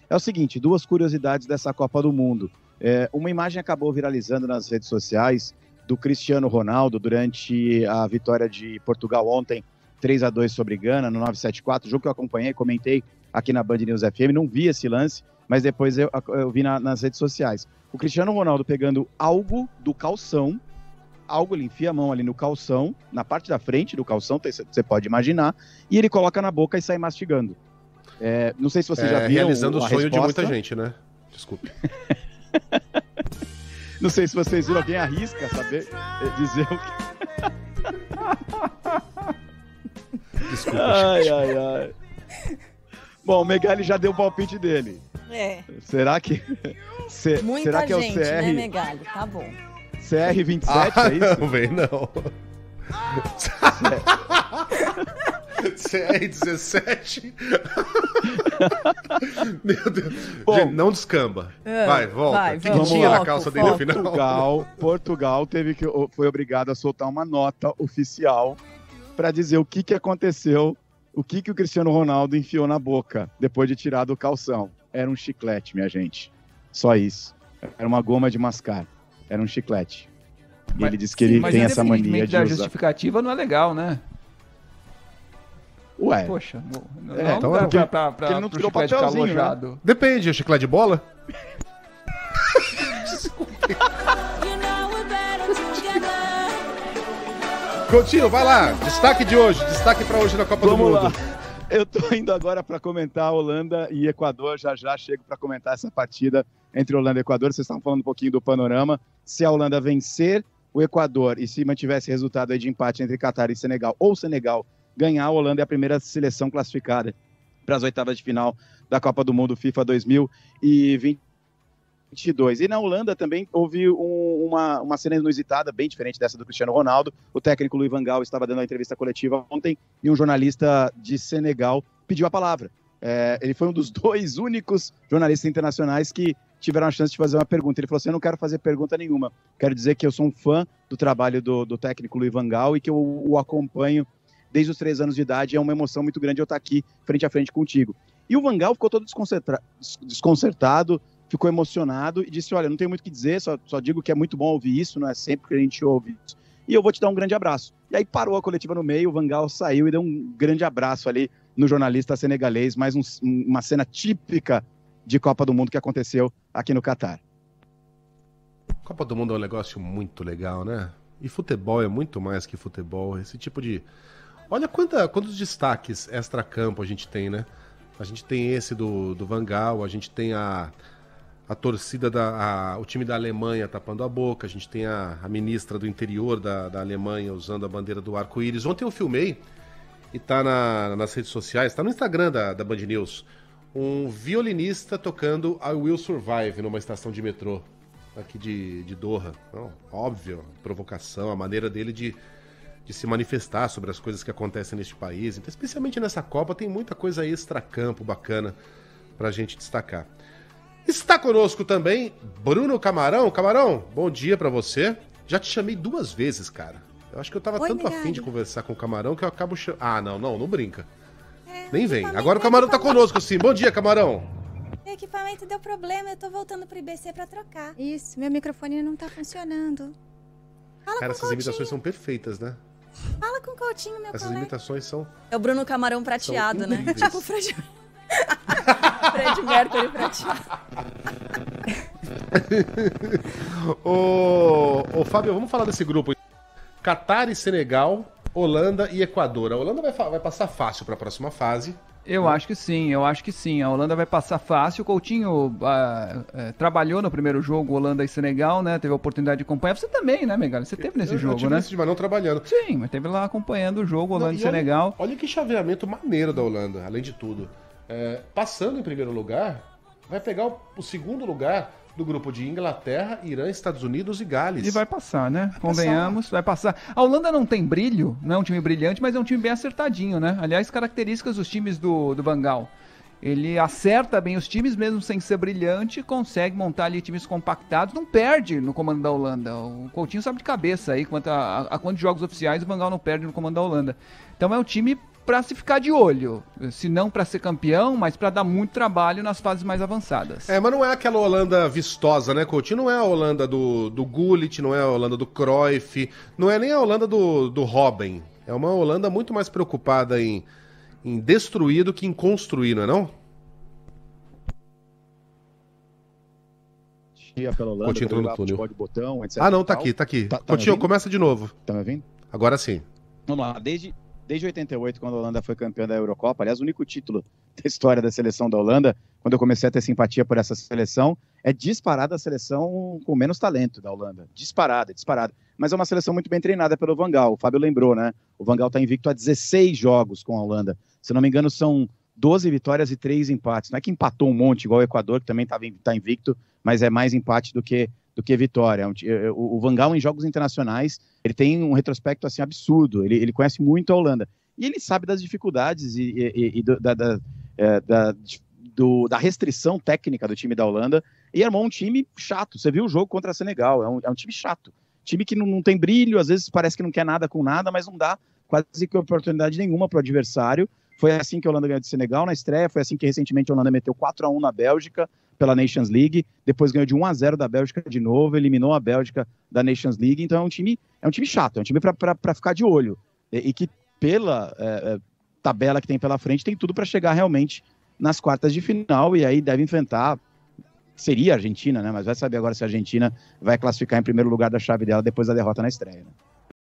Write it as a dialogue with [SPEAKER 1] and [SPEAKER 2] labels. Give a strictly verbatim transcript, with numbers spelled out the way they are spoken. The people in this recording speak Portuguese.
[SPEAKER 1] É o seguinte, duas curiosidades dessa Copa do Mundo. É, uma imagem acabou viralizando nas redes sociais do Cristiano Ronaldo durante a vitória de Portugal ontem, três a dois sobre Gana, no nove sete quatro, jogo que eu acompanhei, comentei aqui na Band News F M, não vi esse lance, mas depois eu, eu vi na, nas redes sociais. O Cristiano Ronaldo pegando algo do calção, algo, ele enfia a mão ali no calção, na parte da frente do calção, você pode imaginar, e ele coloca na boca e sai mastigando. É, não sei se você é, já viu.
[SPEAKER 2] Realizando o sonho resposta. de muita gente, né? Desculpe.
[SPEAKER 1] Não sei se vocês viram, alguém arrisca saber dizer o que...
[SPEAKER 2] Desculpa,
[SPEAKER 1] ai,
[SPEAKER 2] gente.
[SPEAKER 1] ai, ai. Bom, o Megali já deu o palpite dele.
[SPEAKER 3] É.
[SPEAKER 1] Será que... Se...
[SPEAKER 3] Muita
[SPEAKER 1] Será que
[SPEAKER 3] gente,
[SPEAKER 1] é o C R...
[SPEAKER 3] né, Megali? Tá bom.
[SPEAKER 1] C R vinte e sete,
[SPEAKER 2] ah,
[SPEAKER 1] é isso?
[SPEAKER 2] Não vem, não. C R dezessete. Meu Deus. Bom, gente, não descamba.
[SPEAKER 3] É,
[SPEAKER 2] vai, volta.
[SPEAKER 3] Vai,
[SPEAKER 2] Quem tinha na calça dele no final?
[SPEAKER 1] Portugal, Portugal teve que, foi obrigado a soltar uma nota oficial para dizer o que, que aconteceu, o que, que o Cristiano Ronaldo enfiou na boca depois de tirar do calção. Era um chiclete, minha gente. Só isso. Era uma goma de mascar. Era um chiclete. E mas, ele disse que ele sim, tem essa mania de
[SPEAKER 4] usar.
[SPEAKER 1] A
[SPEAKER 4] justificativa não é legal, né?
[SPEAKER 1] Ué.
[SPEAKER 4] Poxa, não,
[SPEAKER 1] é,
[SPEAKER 4] não
[SPEAKER 1] então
[SPEAKER 4] dá
[SPEAKER 1] porque,
[SPEAKER 4] pra, pra, pra,
[SPEAKER 1] ele não tirou
[SPEAKER 4] chiclete
[SPEAKER 1] papelzinho,
[SPEAKER 4] calojado.
[SPEAKER 1] Né?
[SPEAKER 2] Depende, é chiclete de bola? Desculpe. Coutinho, vai lá. Destaque de hoje. Destaque pra hoje na Copa
[SPEAKER 1] Vamos
[SPEAKER 2] do Mundo.
[SPEAKER 1] Lá. Eu tô indo agora para comentar Holanda e Equador. Já já chego para comentar essa partida entre Holanda e Equador. Vocês estavam falando um pouquinho do panorama. Se a Holanda vencer o Equador e se mantivesse resultado aí de empate entre Catar e Senegal, ou Senegal ganhar, a Holanda é a primeira seleção classificada para as oitavas de final da Copa do Mundo FIFA dois mil e vinte e dois. E na Holanda também houve um, uma, uma cena inusitada, bem diferente dessa do Cristiano Ronaldo. O técnico Louis van Gaal estava dando uma entrevista coletiva ontem e um jornalista de Senegal pediu a palavra. É, ele foi um dos dois únicos jornalistas internacionais que tiveram a chance de fazer uma pergunta. Ele falou assim, eu não quero fazer pergunta nenhuma, quero dizer que eu sou um fã do trabalho do, do técnico Louis van Gaal e que eu o acompanho desde os três anos de idade. É uma emoção muito grande eu estar aqui frente a frente contigo. E o Van Gaal ficou todo desconcerta- desconcertado, ficou emocionado e disse, olha, não tenho muito o que dizer, só, só digo que é muito bom ouvir isso, não é sempre que a gente ouve isso. E eu vou te dar um grande abraço. E aí parou a coletiva no meio, o Van Gaal saiu e deu um grande abraço ali no jornalista senegalês, mais um, uma cena típica de Copa do Mundo que aconteceu aqui no Catar.
[SPEAKER 2] Copa do Mundo é um negócio muito legal, né? E futebol é muito mais que futebol. Esse tipo de... Olha quanta, quantos destaques extra-campo a gente tem, né? A gente tem esse do, do Van Gaal, a gente tem a, a torcida, da, a, o time da Alemanha tapando a boca, a gente tem a, a ministra do interior da, da Alemanha usando a bandeira do arco-íris. Ontem eu filmei, e tá na, nas redes sociais, tá no Instagram da, da Band News, um violinista tocando I Will Survive numa estação de metrô aqui de, de Doha. Não, óbvio, provocação, a maneira dele de, de se manifestar sobre as coisas que acontecem neste país. Então, especialmente nessa Copa, tem muita coisa extra-campo bacana pra gente destacar. Está conosco também Bruno Camarão. Camarão, bom dia pra você. Já te chamei duas vezes, cara. Eu acho que eu tava
[SPEAKER 3] Oi,
[SPEAKER 2] tanto
[SPEAKER 3] Megali.
[SPEAKER 2] afim de conversar com o Camarão que eu acabo chamando... Ah, não, não, não brinca.
[SPEAKER 3] É,
[SPEAKER 2] Nem vem.
[SPEAKER 3] equipamento-
[SPEAKER 2] Agora o Camarão tá conosco, sim. Bom dia, Camarão.
[SPEAKER 3] O equipamento deu problema, eu tô voltando pro I B C pra trocar.
[SPEAKER 5] Isso, meu microfone não tá funcionando.
[SPEAKER 3] Fala
[SPEAKER 2] Cara,
[SPEAKER 3] com o
[SPEAKER 2] essas
[SPEAKER 3] Coutinho.
[SPEAKER 2] imitações são perfeitas, né?
[SPEAKER 3] Fala com o Coutinho, meu
[SPEAKER 2] Essas
[SPEAKER 3] colega.
[SPEAKER 2] imitações são...
[SPEAKER 3] É o Bruno Camarão prateado,
[SPEAKER 2] São
[SPEAKER 3] né?
[SPEAKER 2] incríveis.
[SPEAKER 3] Tipo o Fred... Fred Mercury prateado.
[SPEAKER 2] ô, ô, Fábio, vamos falar desse grupo. Catar e Senegal, Holanda e Equador. A Holanda vai, fa- vai passar fácil para a próxima fase.
[SPEAKER 4] Eu acho que sim, eu acho que sim. A Holanda vai passar fácil. O Coutinho ah, eh, trabalhou no primeiro jogo, Holanda e Senegal, né? Teve a oportunidade de acompanhar. Você também, né, Megali? Você teve nesse
[SPEAKER 2] eu,
[SPEAKER 4] jogo,
[SPEAKER 2] eu tive
[SPEAKER 4] né?
[SPEAKER 2] nesse, mas não trabalhando.
[SPEAKER 4] Sim, mas teve lá acompanhando o jogo, Holanda
[SPEAKER 2] Não,
[SPEAKER 4] e
[SPEAKER 2] e olha-
[SPEAKER 4] Senegal.
[SPEAKER 2] Olha que chaveamento maneiro da Holanda, além de tudo. É, passando em primeiro lugar, vai pegar o, o segundo lugar do grupo de Inglaterra, Irã, Estados Unidos e Gales.
[SPEAKER 4] E vai passar, né? Convenhamos, vai passar. A Holanda não tem brilho, não é um time brilhante, mas é um time bem acertadinho, né? Aliás, características dos times do, do Van Gaal. Ele acerta bem os times, mesmo sem ser brilhante, consegue montar ali times compactados, não perde no comando da Holanda. O Coutinho sabe de cabeça aí quanto a, a, a quantos jogos oficiais o Van Gaal não perde no comando da Holanda. Então é um time para se ficar de olho. Se não para ser campeão, mas para dar muito trabalho nas fases mais avançadas.
[SPEAKER 2] É, mas não é aquela Holanda vistosa, né, Coutinho? Não é a Holanda do, do Gullit, não é a Holanda do Cruyff, não é nem a Holanda do, do Robben. É uma Holanda muito mais preocupada em, em destruir do que em construir, não é não?
[SPEAKER 1] Pela Holanda,
[SPEAKER 2] Coutinho entrou no túnel.
[SPEAKER 1] de botão, etcétera.
[SPEAKER 2] Ah, não, tá aqui, tá aqui.
[SPEAKER 1] Tá, tá
[SPEAKER 2] Coutinho, começa de novo.
[SPEAKER 1] Tá me ouvindo?
[SPEAKER 2] Agora sim.
[SPEAKER 1] Vamos lá, desde, desde oitenta e oito, quando a Holanda foi campeã da Eurocopa, aliás, o único título da história da seleção da Holanda, quando eu comecei a ter simpatia por essa seleção, é disparada a seleção com menos talento da Holanda. Disparada, disparada. Mas é uma seleção muito bem treinada pelo Van Gaal. O Fábio lembrou, né? O Van Gaal tá invicto há dezesseis jogos com a Holanda. Se não me engano, são doze vitórias e três empates. Não é que empatou um monte, igual o Equador, que também tá, tá invicto, mas é mais empate do que, do que vitória. O, o Van Gaal, em jogos internacionais, ele tem um retrospecto assim, absurdo. Ele, ele conhece muito a Holanda. E ele sabe das dificuldades e, e, e do, da, da, da, do, da restrição técnica do time da Holanda. E armou um time chato. Você viu o jogo contra a Senegal. É um, é um time chato. Time que não, não tem brilho, às vezes parece que não quer nada com nada, mas não dá quase que oportunidade nenhuma para o adversário. Foi assim que a Holanda ganhou de Senegal na estreia, foi assim que recentemente a Holanda meteu quatro a um na Bélgica pela Nations League, depois ganhou de um a zero da Bélgica de novo, eliminou a Bélgica da Nations League, então é um time, é um time chato, é um time para ficar de olho, e, e que pela é, tabela que tem pela frente tem tudo para chegar realmente nas quartas de final, e aí deve enfrentar, seria a Argentina, né? Mas vai saber agora se a Argentina vai classificar em primeiro lugar da chave dela depois da derrota na estreia, né?